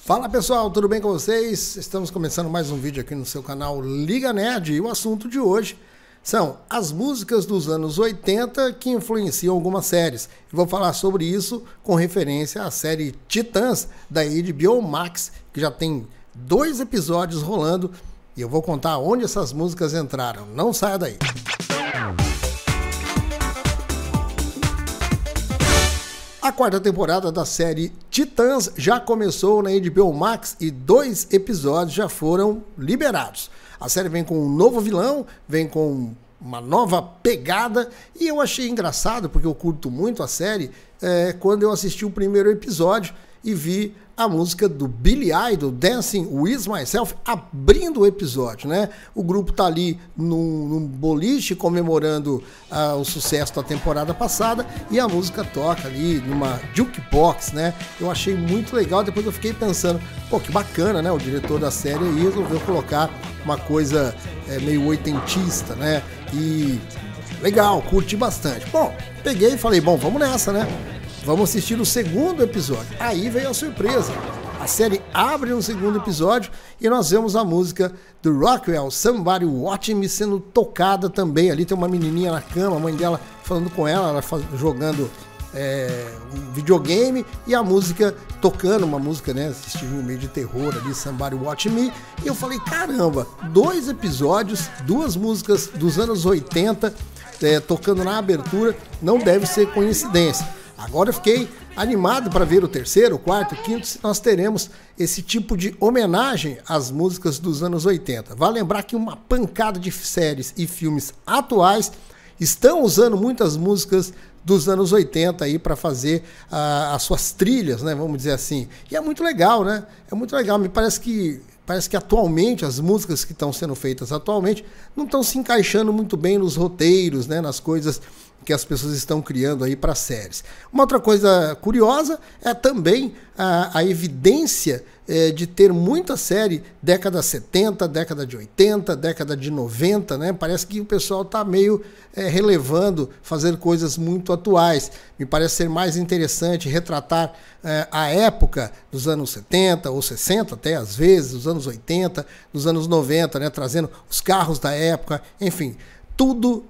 Fala pessoal, tudo bem com vocês? Estamos começando mais um vídeo aqui no seu canal Liga Nerd e o assunto de hoje são as músicas dos anos 80 que influenciam algumas séries. Eu vou falar sobre isso com referência à série Titãs da HBO Max, que já tem 2 episódios rolando e eu vou contar onde essas músicas entraram. Não saia daí! A 4ª temporada da série Titãs já começou na HBO Max e 2 episódios já foram liberados. A série vem com um novo vilão, vem com uma nova pegada e eu achei engraçado, porque eu curto muito a série, quando eu assisti o primeiro episódio e vi a música do Billy Idol, Dancing With Myself, abrindo o episódio, né? O grupo tá ali num boliche comemorando o sucesso da temporada passada e a música toca ali numa jukebox, né? Eu achei muito legal, depois eu fiquei pensando, pô, que bacana, né? O diretor da série aí resolveu colocar uma coisa meio oitentista, né? E legal, curti bastante. Bom, peguei e falei, bom, vamos nessa, né? Vamos assistir o segundo episódio. Aí veio a surpresa. A série abre no segundo episódio e nós vemos a música do Rockwell, Somebody Watch Me, sendo tocada também. Ali tem uma menininha na cama, a mãe dela falando com ela jogando um videogame e a música tocando, uma música, né, estilo meio de terror ali, Somebody Watch Me. E eu falei, caramba, 2 episódios, 2 músicas dos anos 80 tocando na abertura, não deve ser coincidência. Agora eu fiquei animado para ver o terceiro, o quarto, o quinto, se nós teremos esse tipo de homenagem às músicas dos anos 80. Vale lembrar que uma pancada de séries e filmes atuais estão usando muitas músicas dos anos 80 aí para fazer as suas trilhas, né, vamos dizer assim. E é muito legal, né? É muito legal. Me parece que atualmente as músicas que estão sendo feitas atualmente não estão se encaixando muito bem nos roteiros, né, nas coisas que as pessoas estão criando aí para séries. Uma outra coisa curiosa é também a evidência de ter muita série década 70, década de 80, década de 90, né? Parece que o pessoal está meio relevando, fazer coisas muito atuais. Me parece ser mais interessante retratar a época dos anos 70 ou 60 até às vezes, dos anos 80, dos anos 90, né? Trazendo os carros da época, enfim. Tudo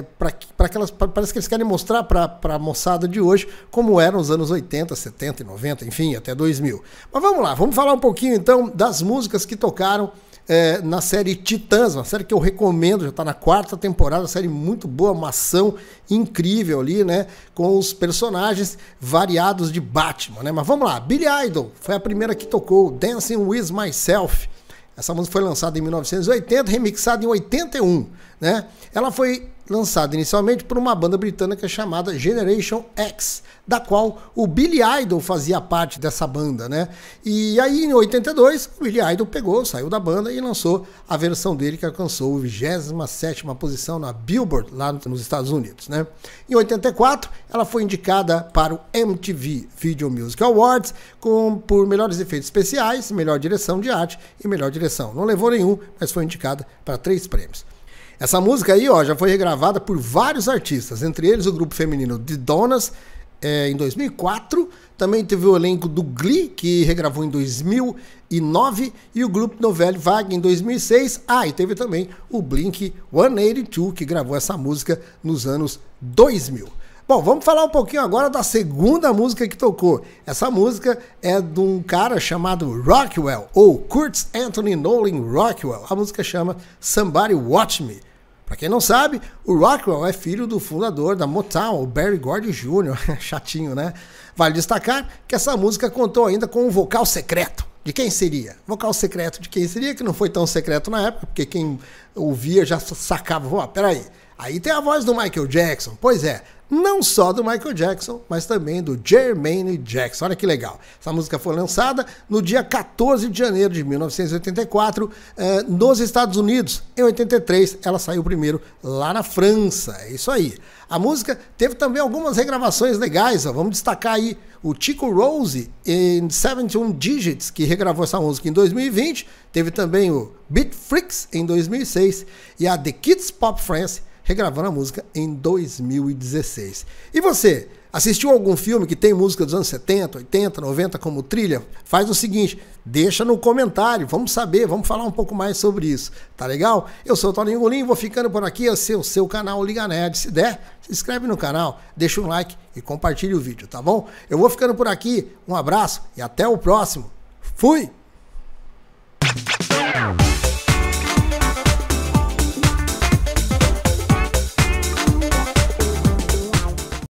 parece que eles querem mostrar para a moçada de hoje como eram os anos 80, 70 e 90, enfim, até 2000. Mas vamos lá, vamos falar um pouquinho então das músicas que tocaram na série Titãs, uma série que eu recomendo, já está na 4ª temporada, série muito boa, uma ação incrível ali, né, com os personagens variados de Batman, né? Mas vamos lá, Billy Idol foi a primeira que tocou, Dancing With Myself. Essa música foi lançada em 1980, remixada em 81, né? Ela foi lançada inicialmente por uma banda britânica chamada Generation X, da qual o Billy Idol fazia parte dessa banda, né? E aí em 82, o Billy Idol saiu da banda e lançou a versão dele que alcançou a 27ª posição na Billboard, lá nos Estados Unidos, né? Em 84, ela foi indicada para o MTV Video Music Awards por melhores efeitos especiais, melhor direção de arte e melhor direção. Não levou nenhum, mas foi indicada para 3 prêmios. Essa música aí, ó, já foi regravada por vários artistas, entre eles o grupo feminino The Donnas, em 2004, também teve o elenco do Glee, que regravou em 2009, e o grupo Nouvelle Vague em 2006. E teve também o Blink-182, que gravou essa música nos anos 2000. Bom, vamos falar um pouquinho agora da segunda música que tocou. Essa música é de um cara chamado Rockwell, ou Kurt Anthony Nolan Rockwell. A música chama Somebody Watch Me. Para quem não sabe, o Rockwell é filho do fundador da Motown, o Berry Gordy Jr., chatinho, né? Vale destacar que essa música contou ainda com um vocal secreto. De quem seria? Vocal secreto de quem seria, que não foi tão secreto na época, porque quem ouvia já sacava, peraí, aí tem a voz do Michael Jackson. Pois é, não só do Michael Jackson, mas também do Jermaine Jackson. Olha que legal. Essa música foi lançada no dia 14 de janeiro de 1984 nos Estados Unidos. Em 83, ela saiu primeiro lá na França. É isso aí. A música teve também algumas regravações legais. Vamos destacar aí o Chico Rose em 71 Digits, que regravou essa música em 2020. Teve também o Beat Freaks em 2006 e a The Kids Pop Friends regravando a música em 2016. E você, assistiu algum filme que tem música dos anos 70, 80, 90 como trilha? Faz o seguinte, Deixa no comentário, vamos saber, vamos falar um pouco mais sobre isso, tá legal? Eu sou o Toninho Golim, vou ficando por aqui, esse é o seu canal Liga Nerd. Se der, se inscreve no canal, deixa um like e compartilha o vídeo, tá bom? Eu vou ficando por aqui, um abraço e até o próximo. Fui!